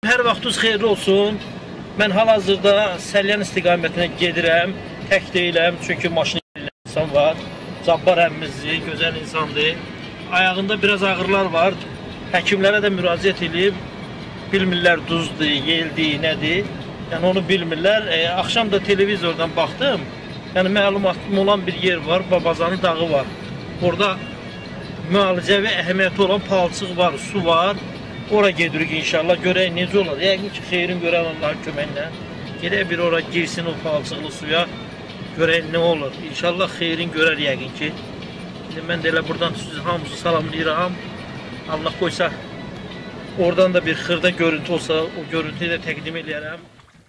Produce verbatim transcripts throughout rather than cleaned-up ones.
hər vaxtınız xeyirli olsun. Mən hal-hazırda Səlyan istiqamətinə gedirəm. Tək deyiləm, çünki maşın insan var. Cabbar əmmizdir, gözəl insandır. Ayağında biraz ağrılar var. Həkimlərə də müraciət edib. Bilmirlər duzdur, yeldir, nədir. Yəni onu bilmirlər. E, axşam da televizordan baxdım. Yəni məlumatım olan bir yer var, Babazanı dağı var. Orada müalicəvi əhəmiyyəti olan palçıq var, su var. Ora gedirik inşallah, görək necə olur. Yəqin ki, xeyrin görən Allahın köməklə. Gedək bir ora girsin o palçıqlı suya, görək nə olur. İnşallah xeyrin görər yəqin ki. İndi mən də elə buradan sizi hamısı salamlayıram. Allah qoysa, oradan da bir xırda görüntü olsa, o görüntüyü də təqdim edərəm.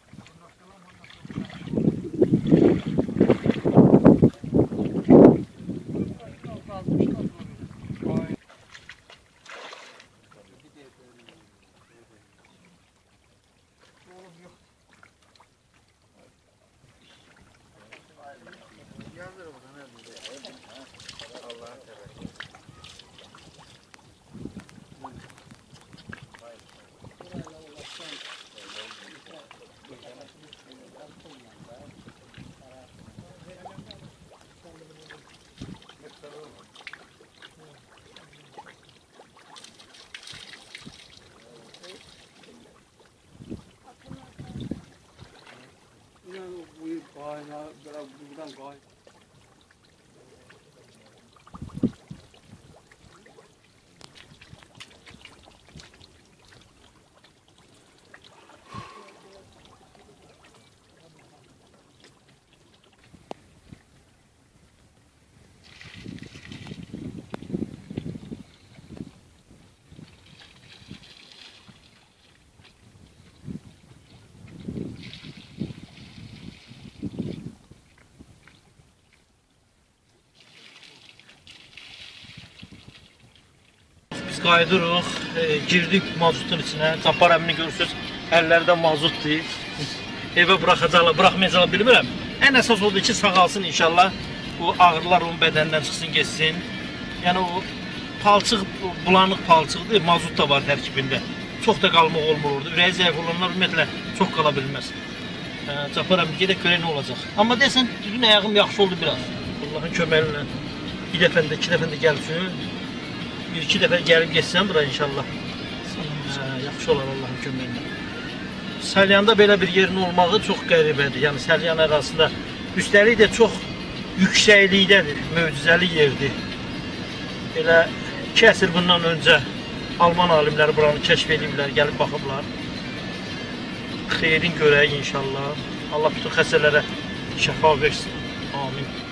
Buradan koy. Biz qayıdırıq, e, girdik mazutun içinə. Cabbar əmmini görürsünüz, əllərdə mazutdur. Evə buraxacaqlar, buraxmayacaqlar bilmirəm. Ən əsas odur ki, sağalsın inşallah. Bu ağrılar onun bədəndən çıxsın, geçsin. Yəni o palçıq, bulanıq palçıqdır, mazut da var tərkibində. Çox da qalmaq olmur orada. Ürəyi zəif olanlar ümumiyyətlə çox qala bilməz. E, Cabbar əmmi gedək görək nə olacaq. Amma desən, dün ayağım yaxşı oldu biraz. Allahın köməyi ilə bir dəfəndə, iki dəfəndə gəlsin. Bir iki dəfə gəlib geçsəm bura inşallah. Hə, yaxşı olar Allahın köməyində. Səlyanda belə bir yerin olmağı çox qəribədir. Yəni Səlyan ərazisində. Üstəlik də çox yüksəklikdədir, möcüzəli yerdir. Elə iki əsr bundan öncə Alman alimləri buranı kəşf ediblər, gəlib baxıblar. Xeyrin görək inşallah. Allah bütün xəstələrə şəfa versin. Amin.